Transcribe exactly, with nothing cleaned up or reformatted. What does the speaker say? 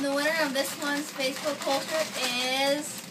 And the winner of this month's Facebook poll trip is